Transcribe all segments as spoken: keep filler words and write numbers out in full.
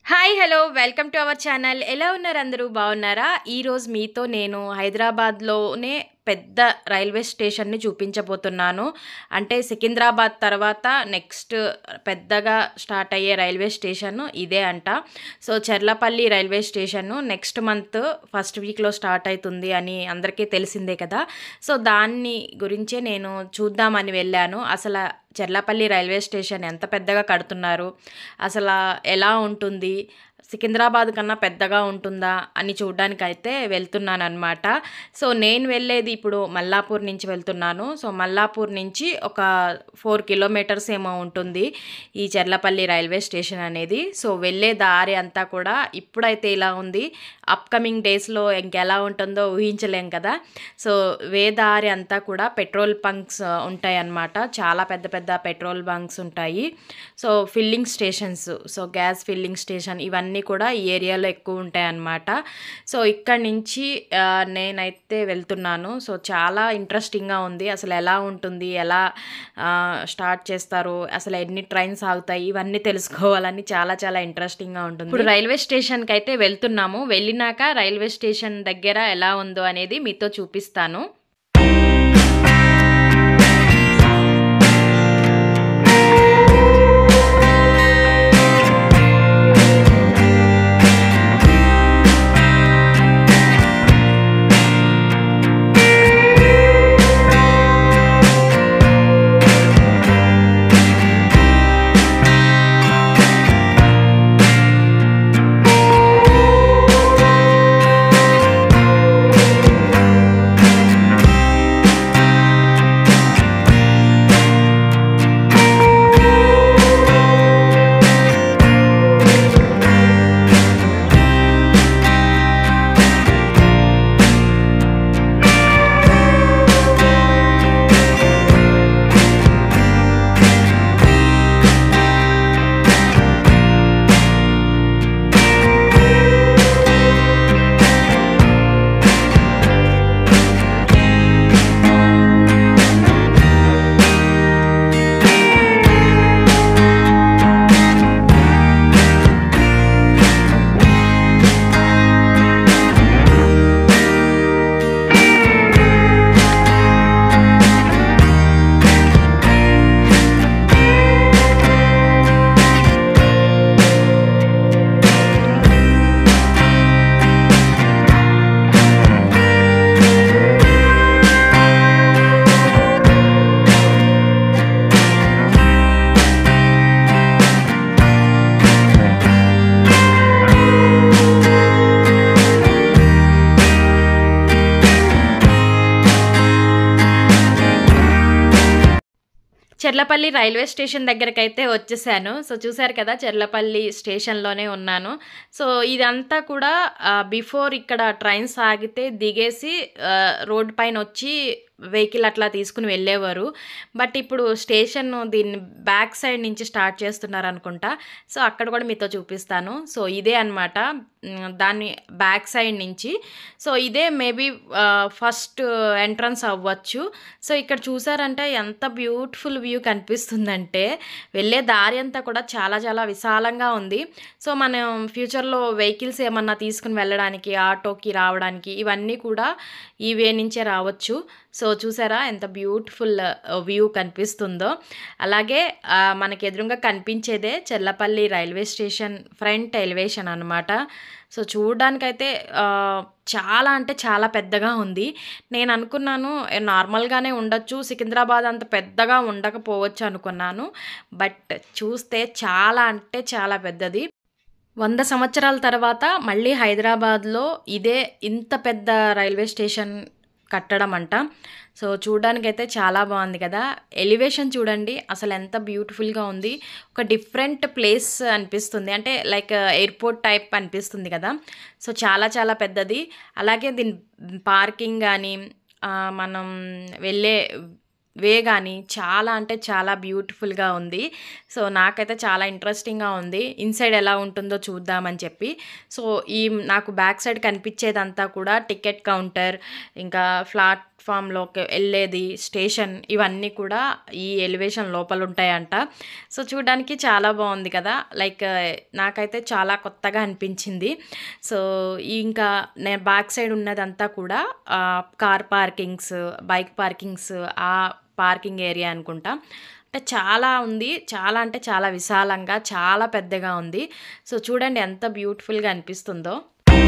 Hi hello welcome to our channel. ఎలా ఉన్నారు అందరూ? బాగున్నారా? ఈరోజు మీతో నేను హైదరాబాద్లోనే పెద్ద రైల్వే స్టేషన్ని చూపించబోతున్నాను. అంటే సికింద్రాబాద్ తర్వాత నెక్స్ట్ పెద్దగా స్టార్ట్ అయ్యే రైల్వే స్టేషన్ ఇదే అంట. So Cherlapalli railway station next month first వీక్లో స్టార్ట్ అవుతుంది అని అందరికీ తెలిసిందే కదా. సో దాన్ని గురించే నేను చూద్దామని వెళ్ళాను. అసలు చెర్లపల్లి రైల్వే స్టేషన్ ఎంత పెద్దగా కడుతున్నారు, అసలు ఎలా ఉంటుంది, సికింద్రాబాద్ కన్నా పెద్దగా ఉంటుందా అని చూడడానికైతే వెళ్తున్నాను అనమాట. సో నేను వెళ్ళేది ఇప్పుడు మల్లాపూర్ నుంచి వెళ్తున్నాను. సో మల్లాపూర్ నుంచి ఒక ఫోర్ కిలోమీటర్స్ ఏమో ఉంటుంది ఈ చెర్లపల్లి రైల్వే స్టేషన్ అనేది. సో వెళ్ళే దారి అంతా కూడా ఇప్పుడైతే ఇలా ఉంది, అప్కమింగ్ డేస్లో ఇంకెలా ఉంటుందో ఊహించలేం కదా. సో వే దారి అంతా కూడా పెట్రోల్ బంక్స్ ఉంటాయి అన్నమాట. చాలా పెద్ద పెద్ద పెట్రోల్ బంక్స్ ఉంటాయి. So filling stations, so gas filling station ఇవన్నీ కూడా ఈ ఏరియాలో ఎక్కువ ఉంటాయి అన్నమాట. సో ఇక్కడ నుంచి నేనైతే వెళ్తున్నాను. సో చాలా ఇంట్రెస్టింగ్గా ఉంది. అసలు ఎలా ఉంటుంది, ఎలా స్టార్ట్ చేస్తారు, అసలు ఎన్ని ట్రైన్స్ ఆగుతాయి, ఇవన్నీ తెలుసుకోవాలని చాలా చాలా ఇంట్రెస్టింగ్గా ఉంటుంది. ఇప్పుడు రైల్వే స్టేషన్కి అయితే వెళ్తున్నాము. వెళ్ళినాక రైల్వే స్టేషన్ దగ్గర ఎలా ఉందో అనేది మీతో చూపిస్తాను. చెర్లపల్లి రైల్వే స్టేషన్ దగ్గరికి అయితే వచ్చేసాను. సో చూసారు కదా, చెర్లపల్లి స్టేషన్లోనే ఉన్నాను. సో ఇదంతా కూడా బిఫోర్ ఇక్కడ ట్రైన్స్ ఆగితే దిగేసి రోడ్ పైన వచ్చి వెహికల్ అట్లా తీసుకుని వెళ్ళేవారు. బట్ ఇప్పుడు స్టేషన్ దీన్ని బ్యాక్ సైడ్ నుంచి స్టార్ట్ చేస్తున్నారు అనుకుంటా. సో అక్కడ కూడా మీతో చూపిస్తాను. సో ఇదే అనమాట దాన్ని బ్యాక్ సైడ్ నుంచి. సో ఇదే మేబీ ఫస్ట్ ఎంట్రన్స్ అవ్వచ్చు. సో ఇక్కడ చూసారంటే ఎంత బ్యూటిఫుల్ వ్యూ కనిపిస్తుందంటే వెళ్ళే దారి అంతా కూడా చాలా చాలా విశాలంగా ఉంది. సో మనం ఫ్యూచర్లో వెహికల్స్ ఏమన్నా తీసుకుని వెళ్ళడానికి, ఆటోకి రావడానికి ఇవన్నీ కూడా ఈ వే నుంచే రావచ్చు. సో చూసారా ఎంత బ్యూటిఫుల్ వ్యూ కనిపిస్తుందో. అలాగే మనకి ఎదురుగా కనిపించేదే Cherlapalli railway station front elevation అనమాట. సో చూడడానికైతే చాలా అంటే చాలా పెద్దగా ఉంది. నేను అనుకున్నాను నార్మల్గానే ఉండొచ్చు, సికింద్రాబాద్ అంత పెద్దగా ఉండకపోవచ్చు అనుకున్నాను. బట్ చూస్తే చాలా అంటే చాలా పెద్దది. వంద సంవత్సరాల తర్వాత మళ్ళీ హైదరాబాద్లో ఇదే ఇంత పెద్ద రైల్వే స్టేషన్ కట్టడం అంట. సో చూడడానికైతే చాలా బాగుంది కదా. ఎలివేషన్ చూడండి అసలు ఎంత బ్యూటిఫుల్గా ఉంది. ఒక డిఫరెంట్ ప్లేస్ అనిపిస్తుంది, అంటే లైక్ ఎయిర్పోర్ట్ టైప్ అనిపిస్తుంది కదా. సో చాలా చాలా పెద్దది. అలాగే దీని పార్కింగ్ కానీ మనం వెళ్ళే వే కానీ చాలా అంటే చాలా బ్యూటిఫుల్గా ఉంది. సో నాకైతే చాలా ఇంట్రెస్టింగ్గా ఉంది. ఇన్సైడ్ ఎలా ఉంటుందో చూద్దామని చెప్పి. సో ఈ నాకు బ్యాక్ సైడ్ కనిపించేదంతా కూడా టికెట్ కౌంటర్, ఇంకా ఫ్లాట్ ప్లాట్ఫామ్లోకి వెళ్ళేది స్టేషన్ ఇవన్నీ కూడా ఈ ఎలివేషన్ లోపల ఉంటాయంట. సో చూడడానికి చాలా బాగుంది కదా, లైక్ నాకైతే చాలా కొత్తగా అనిపించింది. సో ఇంకా నేను బ్యాక్ సైడ్ ఉన్నదంతా కూడా కార్ పార్కింగ్స్, బైక్ పార్కింగ్స్, ఆ పార్కింగ్ ఏరియా అనుకుంటా. అంటే చాలా ఉంది, చాలా అంటే చాలా విశాలంగా, చాలా పెద్దగా ఉంది. సో చూడండి ఎంత బ్యూటిఫుల్గా అనిపిస్తుందో.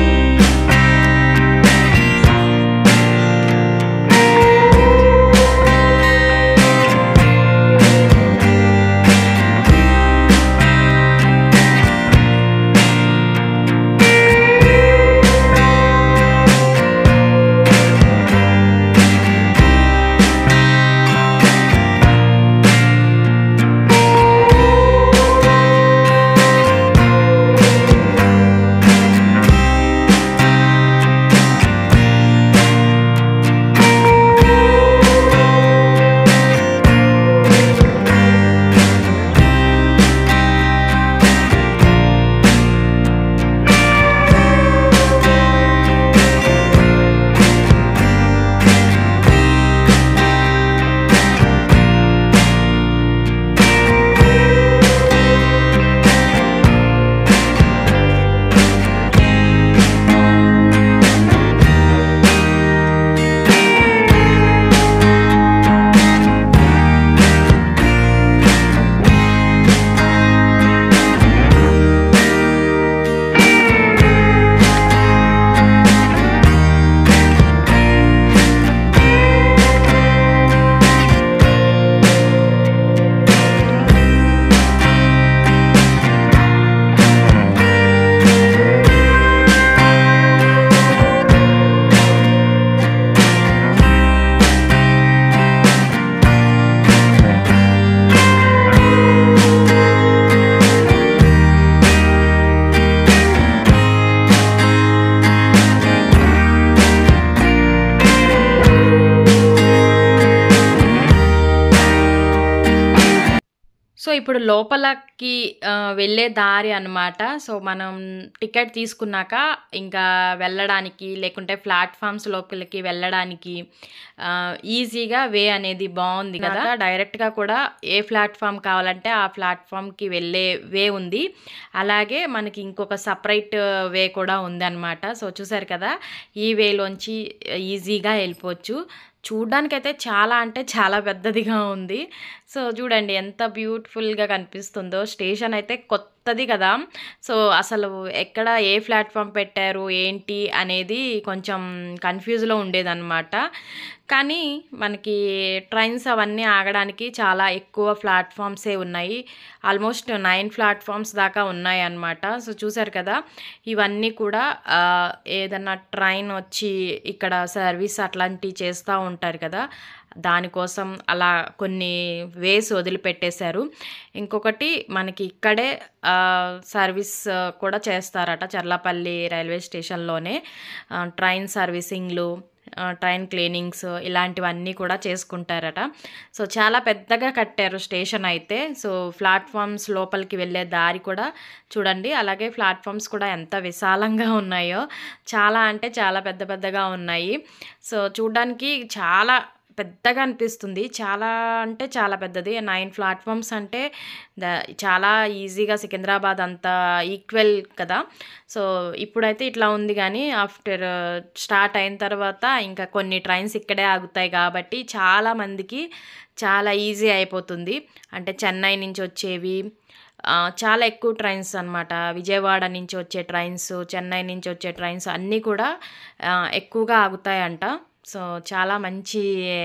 సో ఇప్పుడు లోపలకి ఆహ్, వెళ్ళే దారి అనమాట. సో మనం టికెట్ తీసుకున్నాక ఇంకా వెళ్ళడానికి, లేకుంటే ప్లాట్‌ఫార్మ్స్ లోపలికి వెళ్ళడానికి ఆహ్, ఈజీగా వే అనేది బావుంది కదా! డైరెక్ట్‌గా కూడా ఏ ప్లాట్‌ఫార్మ్ కావాలంటే ఆ ప్లాట్‌ఫార్మ్‌కి వెళ్ళే వే ఉంది. అలాగే మనకి ఇంకొక సెపరేట్ వే కూడా ఉందనమాట. సో చూసారు కదా! ఈ వేలోంచి ఈజీగా ఎళ్ళిపోవచ్చు. చూడ్డానికైతే చాలా అంటే చాలా పెద్దదిగా ఉంది. సో చూడండి ఎంత బ్యూటిఫుల్‌గా కనిపిస్తుందో. స్టేషన్ అయితే కొత్తది కదా! సో అసలు ఎక్కడ ఏ ప్లాట్‌ఫార్మ్ పెట్టారు, ఏంటి అనేది కొంచెం కన్‌ఫ్యూజ్‌లో ఉండేదనమాట. కానీ మనకి ట్రైన్స్ అవన్నీ ఆగడానికి చాలా ఎక్కువ ప్లాట్‌ఫార్మ్సే ఉన్నాయి. ఆల్మోస్ట్ నైన్ ప్లాట్‌ఫార్మ్స్ దాకా ఉన్నాయన్నమాట. సో చూసారు కదా! ఇవన్నీ కూడా ఆహ్, ఏదన్నా ట్రైన్ వచ్చి ఇక్కడ సర్వీస్ అట్లాంటివి చేస్తా ఉంటారు కదా! దానికోసం అలా కొన్ని వేస్ వదిలిపెట్టేశారు. ఇంకొకటి మనకి ఇక్కడే ఆహ్, సర్వీస్ కూడా చేస్తారట చర్లపల్లి రైల్వే స్టేషన్‌లోనే. ఆహ్, ట్రైన్ సర్వీసింగ్‌లు, ఆహ్, ట్రైన్ క్లీనింగ్స్ ఇలాంటివన్నీ కూడా చేసుకుంటారట. సో చాలా పెద్దగా కట్టారు స్టేషన్ అయితే. సో ప్లాట్‌ఫార్మ్స్ లోపలికి వెళ్ళే దారి కూడా చూడండి. అలాగే ప్లాట్‌ఫార్మ్స్ కూడా ఎంత విశాలంగా ఉన్నాయో. చాలా అంటే చాలా పెద్ద పెద్దగా ఉన్నాయి. సో చూడ్డానికి చాలా పెద్దగా అనిపిస్తుంది. చాలా అంటే చాలా పెద్దది. నైన్ ప్లాట్‌ఫార్మ్స్ అంటే ద చాలా ఈజీగా సికింద్రాబాద్ అంత ఈక్వల్ కదా! సో ఇప్పుడైతే ఇట్లా ఉంది గానీ ఆఫ్టర్ స్టార్ట్ అయిన తర్వాత ఇంకా కొన్ని ట్రైన్స్ ఇక్కడే ఆగుతాయి కాబట్టి చాలా మందికి చాలా ఈజీ అయిపోతుంది. అంటే చెన్నై నుంచి వచ్చేవి, ఆహ్, చాలా ఎక్కువ ట్రైన్స్ అనమాట. విజయవాడ నుంచి వచ్చే ట్రైన్స్, చెన్నై నుంచి వచ్చే ట్రైన్స్ అన్నీ కూడా ఆహ్, ఎక్కువగా ఆగుతాయంట. సో చాలా మంచి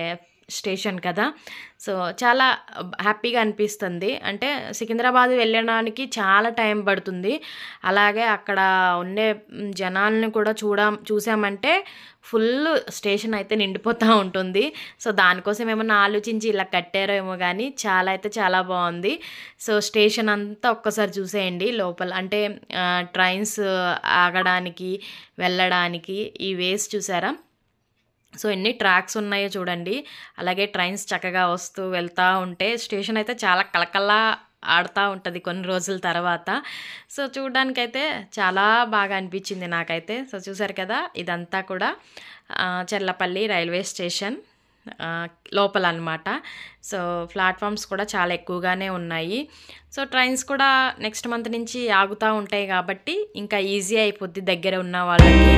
స్టేషన్ కదా! సో చాలా హ్యాపీగా అనిపిస్తుంది. అంటే సికింద్రాబాద్ వెళ్ళడానికి చాలా టైం పడుతుంది. అలాగే అక్కడ ఉండే జనాల్ని కూడా చూడ చూసామంటే ఫుల్ స్టేషన్ అయితే నిండిపోతూ ఉంటుంది. సో దానికోసం ఏమన్నా ఆలోచించి ఇలా కట్టారో ఏమో కానీ చాలా అయితే చాలా బాగుంది. సో స్టేషన్ అంతా ఒక్కసారి చూసేయండి లోపల. అంటే ఆహ్, ట్రైన్స్ ఆగడానికి, వెళ్ళడానికి ఈ వేస్ చూసారా? సో ఎన్ని ట్రాక్స్ ఉన్నాయో చూడండి. అలాగే ట్రైన్స్ చక్కగా వస్తూ వెళ్తా ఉంటే స్టేషన్ అయితే చాలా కళకళ ఆడుతూ ఉంటుంది కొన్ని రోజుల తర్వాత. సో చూడడానికైతే చాలా బాగా అనిపించింది నాకైతే. సో చూసారు కదా, ఇదంతా కూడా చెర్లపల్లి రైల్వే స్టేషన్ లోపల అనమాట. సో ప్లాట్ఫామ్స్ కూడా చాలా ఎక్కువగానే ఉన్నాయి. సో ట్రైన్స్ కూడా నెక్స్ట్ మంత్ నుంచి ఆగుతూ ఉంటాయి కాబట్టి ఇంకా ఈజీ అయిపోద్ది దగ్గర ఉన్న వాళ్ళకి.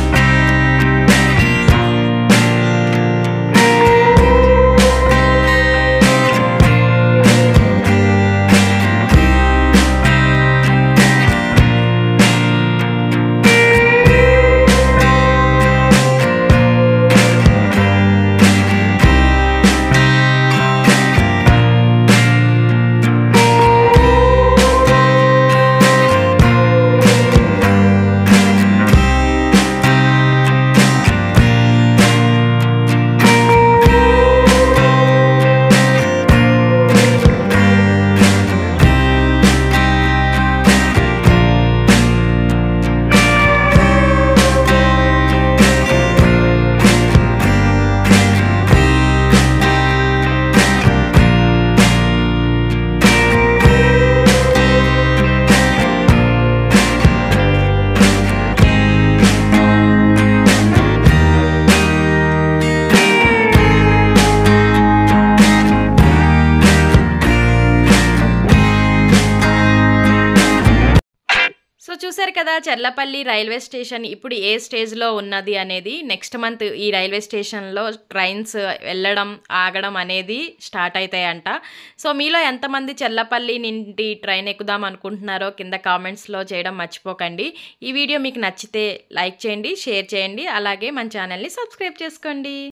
సో చూసారు కదా, చెర్లపల్లి రైల్వే స్టేషన్ ఇప్పుడు ఏ స్టేజ్లో ఉన్నది అనేది. నెక్స్ట్ మంత్ ఈ రైల్వే స్టేషన్లో ట్రైన్స్ వెళ్ళడం ఆగడం అనేది స్టార్ట్ అవుతాయంట. సో మీలో ఎంతమంది చెర్లపల్లి నుండి ట్రైన్ ఎక్కుదాం అనుకుంటున్నారో కింద కామెంట్స్లో చేయడం మర్చిపోకండి. ఈ వీడియో మీకు నచ్చితే లైక్ చేయండి, షేర్ చేయండి, అలాగే మన ఛానల్ని సబ్స్క్రైబ్ చేసుకోండి.